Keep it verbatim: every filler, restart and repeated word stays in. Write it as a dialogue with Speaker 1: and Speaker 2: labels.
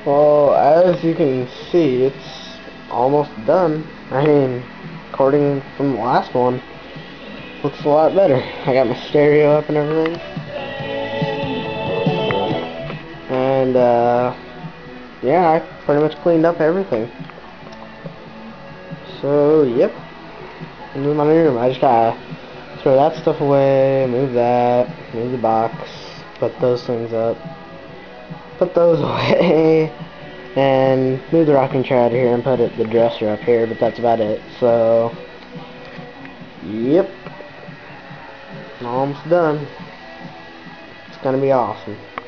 Speaker 1: Well, as you can see, it's almost done. I mean, according from the last one, looks a lot better. I got my stereo up and everything. And, uh, yeah, I pretty much cleaned up everything. So, yep. In my room, I just gotta throw that stuff away, move that, move the box, put those things up, put those away, and move the rocking chair out of here and put it, the dresser up here, but that's about it. So, yep, almost done. It's gonna be awesome.